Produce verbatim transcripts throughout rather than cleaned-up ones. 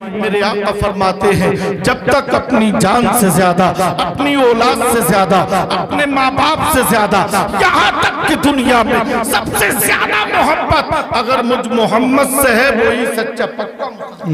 میرے آقا فرماتے ہیں جب تک اپنی جان سے زیادہ، اپنی اولاد سے زیادہ، اپنے ماں باپ سے زیادہ، یہاں تک کہ دنیا میں سب سے زیادہ محبت اگر مجھ محمد سے ہے وہی سچا پکا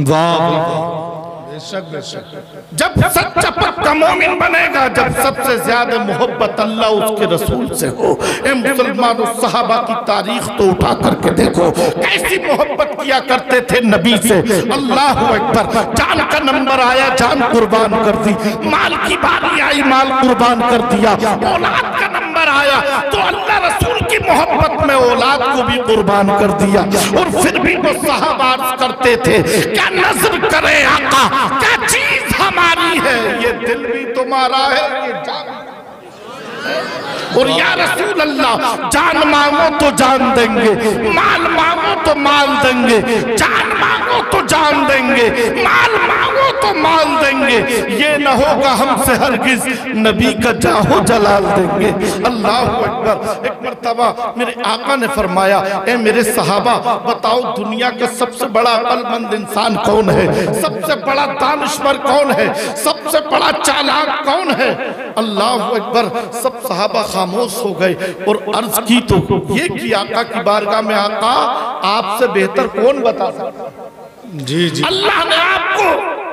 جب سچا پکا مومن بنے گا، جب سب سے زیادہ محبت اللہ اس کے رسول سے ہو۔ اے مسلمان صحابہ کی تاریخ تو اٹھا کر کے دیکھو کیسی محبت کیا کرتے تھے نبی سے۔ اللہ اکبر، جان کا نمبر آیا جان قربان کر دی، مال کی باری آئی مال قربان کر دیا، اولاد کا نمبر آیا تو اللہ رسول کی محبت میں اولاد کو بھی قربان کر دیا۔ اور پھر بھی وہ صحابہ عرض کرتے تھے کیا نظر کرے آقا، کیا چیز ہماری ہے، یہ دل بھی تمہارا ہے، یہ جان۔ اور یا رسول اللہ جان مانگو تو جان دیں گے، مال مانگو تو مال دیں گے، جان مانگو تو جان دیں گے، مال مانگو تو مال دیں گے، یہ نہ ہوگا ہم سے ہرگز نبی کا جاہو جلال دیں گے۔ اللہ اکبر۔ ایک مرتبہ میرے آقا نے فرمایا اے میرے صحابہ بتاؤ دنیا کا سب سے بڑا عقل مند انسان کون ہے، سب سے بڑا دانشور کون ہے، سب سے بڑا چالاک کون ہے؟ اللہ اکبر۔ سب صحابہ خاموش ہو گئے اور عرض کی تو یہ کی آقا کی بارگاہ میں آقا آپ سے بہتر کون بتا سکتا؟ جی جی اللہ نے آپ کو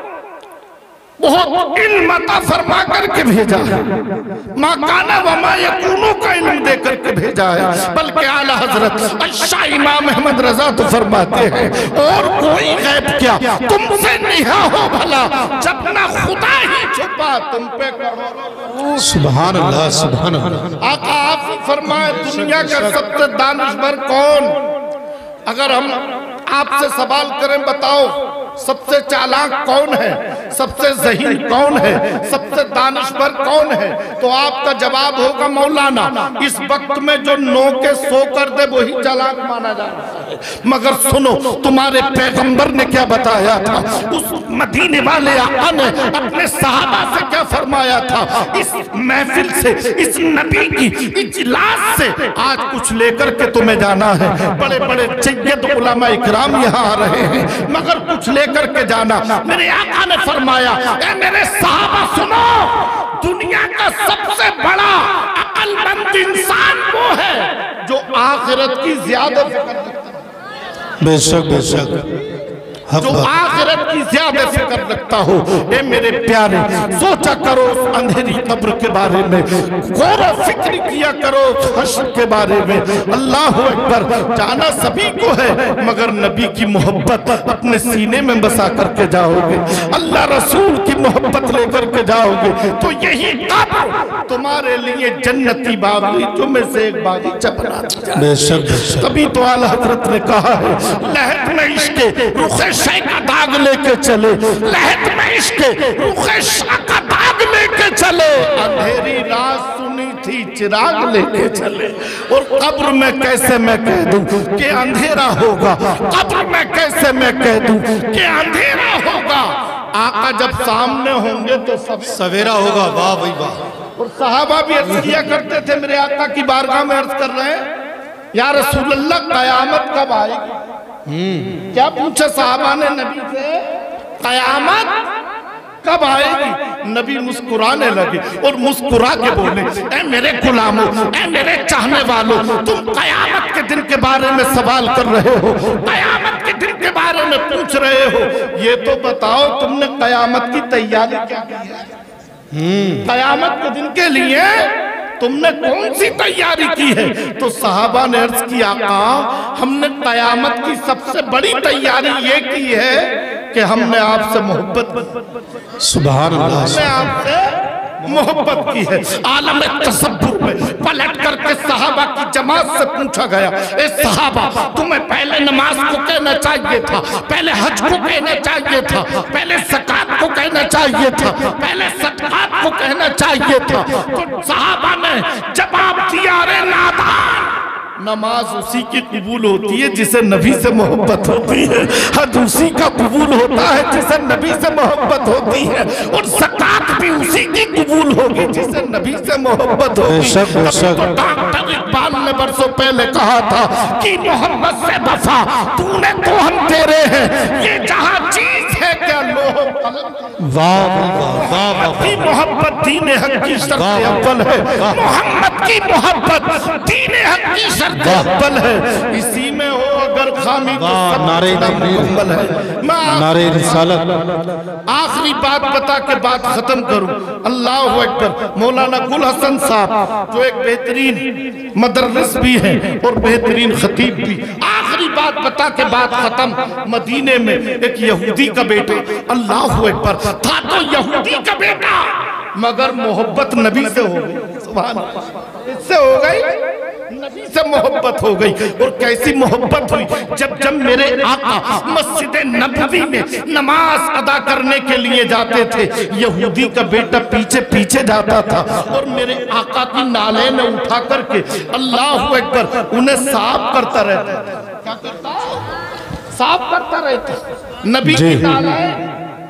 بہت علم عطا فرما کر کے بھیجا ہے، ما کانا وما یکونو کا علم دے کر کے بھیجا ہے، بلکہ اعلیٰ حضرت شاہ امام احمد رضا تو فرماتے ہیں اور کوئی غیب کیا تم سے نہا ہو بھلا جب نہ خدا ہی چھپا تم پہ کرو۔ سبحان اللہ سبحان اللہ۔ آقا آپ فرمائے دنیا کا سب سے دانشور کون؟ اگر ہم آپ سے سوال کریں بتاؤ سب سے چالاک کون ہے، سب سے ذہین کون ہے، سب سے دانشور کون ہے، تو آپ کا جواب ہوگا مولانا اس وقت میں جو نو کے سو کر دے وہی چالاک مانا جا رہا ہے۔ مگر سنو تمہارے پیغمبر نے کیا بتایا تھا، اس مدینے والے آقا نے اپنے صحابہ سے کیا فرمایا تھا، اس محفل سے اس نبی کی اجلاس سے آج کچھ لے کر کے تمہیں جانا ہے۔ بڑے بڑے جید علماء اکرام یہاں آ رہے ہیں مگر کچھ لے کر کے جانا۔ میرے آقا نے فرمایا اے میرے صحابہ سنو دنیا کا سب سے بڑا عقل مند انسان وہ ہے جو آخرت کی زیادہ فکر رکھتا ہے، بے شک بے شک، جو آخرت کی زیادہ فکر رکھتا ہو۔ اے میرے پیارے سوچا کرو اس اندھیری قبر کے بارے میں، غور و فکر کیا کرو اس حشر کے بارے میں۔ اللہ اکبر۔ جانا سبھی کو ہے مگر نبی کی محبت اپنے سینے میں بسا کر کے جاؤ گے، اللہ رسول کی محبت لے کر کے جاؤ گے تو یہی قبر تمہارے لیے جنتی باغیچوں میں سے ایک باغیچہ بنا دی جائے۔ بے شک بے شک۔ تبھی تو اعلیٰ حضرت نے کہا ہے لہت میں عشق رخ شاہ کا داغ لے کے چلے، لہت میں عشق رخ شاہ کا داغ لے کے چلے، اندھیری رات سنی تھی چراغ لے کے چلے۔ اور قبر میں کیسے میں کہہ دوں کہ اندھیرا ہوگا، قبر میں کیسے میں کہہ دوں کہ اندھیرا ہوگا، آقا جب سامنے ہوں گے تو سویرا ہوگا۔ واہ بھائی واہ۔ اور صحابہ بھی عرض کیا کرتے تھے میرے آقا کی بارگاہ میں عرض کر رہے ہیں یا رسول اللہ قیامت کب آئے گی؟ کیا پوچھا صحابہ نے نبی سے، قیامت کب آئے گی؟ نبی مسکرانے لگے اور مسکرا کے بولے اے میرے غلاموں، اے میرے چاہنے والوں، تم قیامت کے دن کے بارے میں سوال کر رہے ہو، قیامت کے دن کے بارے میں پوچھ رہے ہو، یہ تو بتاؤ تم نے قیامت کی تیاری کیا کی ہے؟ قیامت کے دن کے لیے تم نے کون سی تیاری کی ہے؟ تو صحابہ نے عرض کیا آقا ہم نے قیامت کی سب سے بڑی تیاری یہ کی ہے کہ ہم نے آپ سے محبت سبحان اللہ، ہم نے آپ سے محبت کی ہے۔ عالم تصور میں پلٹ کر کے صحابہ کی جماعت سے پوچھا گیا اے صحابہ تمہیں پہلے نماز کو کہنا چاہیے تھا، پہلے حج کو کہنا چاہیے تھا، پہلے زکوٰۃ کو کہنا چاہیے تھا، پہلے صدقات کو کہنا چاہیے تھا؟ تو صحابہ نے جواب دیا رے نادان، نماز اسی کی قبول ہوتی ہے جسے نبی سے محبت ہوتی ہے، حج اسی کا قبول ہوتا ہے جسے نبی سے محبت ہوتی ہے، اور زکوٰۃ بھی اسی کی قبول ہوگی جسے نبی سے محبت ہوگی۔ تو ڈاکٹر اقبال نے برسوں پہلے کہا تھا کہ محمد سے وفا تو نے تو ہم تیرے ہیں، یہ جہاں چیز ہے کہ واہ واہ واہ کی محبت دین حق کی شرط اول ہے، محمد کی محبت دین حق کی شرط اول ہے، اسی میں ہو اگر خامی تو سب نعرہ مکمل ہے۔ میں نعرہ رسالت آخری بات بتا کے بات ختم کروں۔ اللہ اکبر۔ مولانا گل حسن صاحب جو ایک بہترین مدرس بھی ہیں اور بہترین خطیب بھی، آخری بات بتا کے بات ختم۔ مدینے میں ایک یہودی کا بیٹا، اللہ اکبر، تھا تو یہودی کا بیٹا مگر محبت نبی سے ہو گئی، سبحان اللہ، اس سے ہو گئی، نبی سے محبت ہو گئی۔ اور کیسی محبت ہوئی؟ جب جب میرے آقا مسجد نبوی میں نماز ادا کرنے کے لیے جاتے تھے، یہودی کا بیٹا پیچھے پیچھے جاتا تھا اور میرے آقا کی نالین اٹھا کر کے اللہ اکبر انہیں صاف کرتا رہتا تھا۔ کیا کرتا؟ صاف کرتا رہتا۔ نبی کی نالین،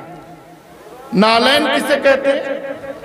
نالین کسے کہتے ہیں؟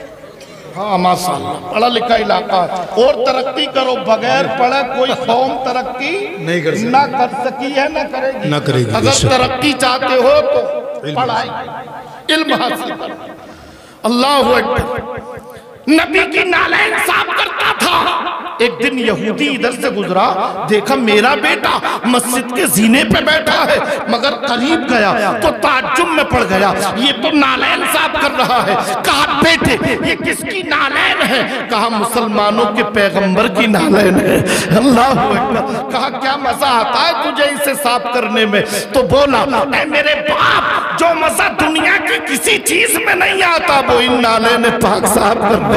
ہاں ماشاءاللہ، پڑھا لکھا علاقہ ہے۔ اور ترقی کرو، بغیر پڑھے کوئی قوم ترقی نہیں کر سکتی، نہ کر سکی ہے نہ کرے گی۔ نہ کرے گی۔ اگر ترقی چاہتے ہو تو پڑھائی، علم حاصل کرو۔ اللہ اکبر۔ نبی کی نالین صاف کرتا تھا۔ ایک دن یہودی ادھر سے گزرا، دیکھا میرا بیٹا مسجد کے زینے پہ بیٹھا ہے، مگر قریب گیا تو تعجب میں پڑ گیا، یہ تو نالین صاف کر رہا ہے۔ کہا بیٹے یہ کس کی نالین ہے؟ کہا مسلمانوں کے پیغمبر کی نالین ہے۔ اللہ اکبر۔ کہا کیا مزہ آتا ہے تجھے اسے صاف کرنے میں؟ تو بولا اے میرے باپ، جو مزہ دنیا کی کسی چیز میں نہیں آتا وہ ان نالین پاک صاف کرنے۔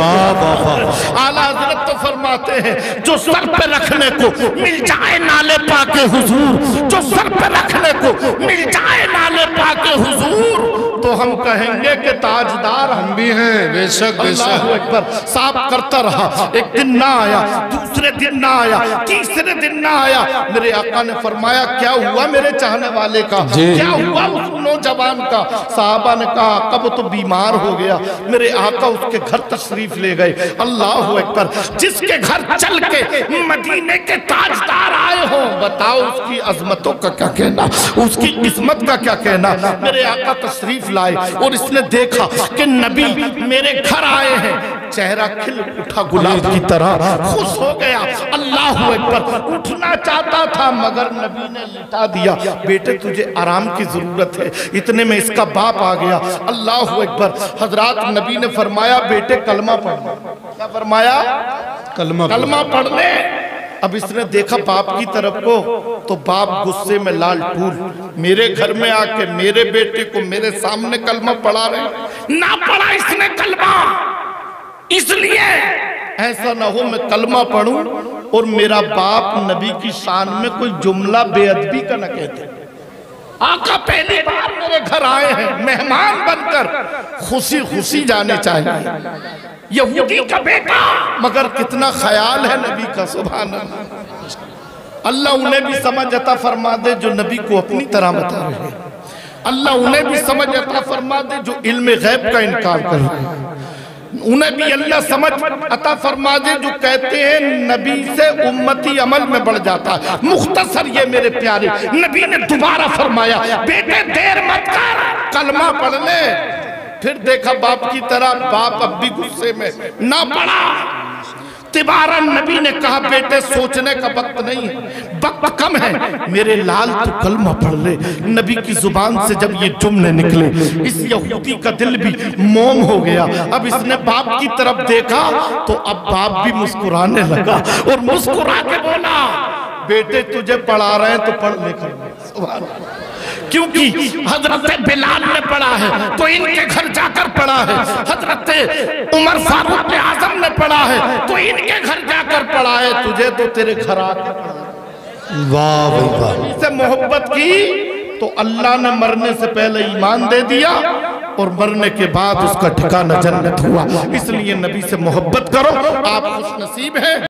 اعلیٰ حضرت تو فرماتے ہیں جو سر پہ رکھنے کو مل جائے نالے پاک حضور، جو سر پہ رکھنے کو مل جائے نالے پاک حضور، تو ہم کہیں گے کہ تاجدار ہم بھی ہیں۔ بے شک بے شک۔ اللہ اکبر۔ صاف کرتا رہا، ایک دن نہ آیا، دوسرے دن نہ آیا، تیسرے دن نہ آیا۔ میرے آقا نے فرمایا کیا ہوا میرے چاہنے والے کا؟ کیا ہوا اس نوجوان کا؟ صحابہ نے کہا کب تو بیمار ہو گیا۔ میرے آقا اس کے گھر تشریف لے گئے۔ اللہ اکبر۔ جس کے گھر چل کے مدینے کے تاجدار آئے ہوں، بتاؤ اس کی عظمتوں کا کیا کہنا، اس کی عظمت کا کیا کہنا۔ میرے آقا تشریف لائے اور اس نے دیکھا کہ نبی میرے گھر آئے ہیں، چہرہ کھل اٹھا گلاب کی طرح، خوش ہو گیا۔ اللہ اکبر۔ اٹھنا چاہتا تھا مگر نبی نے لٹا دیا۔ بیٹے تجھے آرام کی ضرورت ہے۔ اتنے میں اس کا باپ آ گیا۔ اللہ اکبر۔ حضرات نبی نے فرمایا بیٹے کلمہ پڑھنا۔ کیا فرمایا؟ کلمہ کلمہ پڑھنے۔ اب اس نے دیکھا باپ کی طرف کو تو باپ غصے میں لال ٹھول، میرے گھر میں آ کے میرے بیٹے کو میرے سامنے کلمہ پڑھا رہے، نہ پڑھا اس نے کلمہ، اس لیے ایسا نہ ہو میں کلمہ پڑھوں اور میرا باپ نبی کی شان میں کوئی جملہ بے ادبی کا نہ کہتے۔ آقا پہلی بار میرے گھر آئے ہیں مہمان بن کر، خوشی خوشی جانے چاہیے۔ یہودی کا بیٹا مگر کتنا خیال ہے نبی کا، سبحان اللہ۔ اللہ انہیں بھی سمجھ عطا فرما دے جو نبی کو اپنی طرح بتا رہے ہیں۔ اللہ انہیں بھی سمجھ عطا فرما دے جو علم غیب کا انکار کر رہے ہیں۔ انہیں بھی اللہ سمجھ عطا فرما دے جو کہتے ہیں نبی سے امتی عمل میں بڑھ جاتا ہے۔ مختصر یہ میرے پیارے نبی نے دوبارہ فرمایا بیٹے دیر مت کر، کلمہ پڑھ لے۔ پھر دیکھا باپ کی طرح، باپ اب بھی غصے میں نہ پڑھا۔ تبارہ نبی نے کہا بیٹے سوچنے کا وقت نہیں ہے، وقت کم ہے، میرے لال تو کلمہ پڑھ لے۔ نبی کی زبان سے جب یہ جملے نکلے اس یہودی کا دل بھی موم ہو گیا۔ اب اس نے باپ کی طرف دیکھا تو اب باپ بھی مسکرانے لگا اور مسکرا کے بولا بیٹے تجھے پڑھا رہے ہیں تو پڑھ لے کر۔ سبحان اللہ۔ کیونکہ حضرت بلال نے پڑھا ہے تو ان کے گھر جا کر پڑھا ہے، حضرت عمر فاروق اعظم نے پڑھا ہے تو ان کے گھر جا کر پڑھا ہے، تجھے تو تیرے گھر آ کے پڑھا۔ واہ واہ۔ سے محبت کی تو اللہ نے مرنے سے پہلے ایمان دے دیا اور مرنے کے بعد اس کا ٹھکانہ جنت ہوا۔ اس لیے نبی سے محبت کرو، آپ خوش نصیب ہیں۔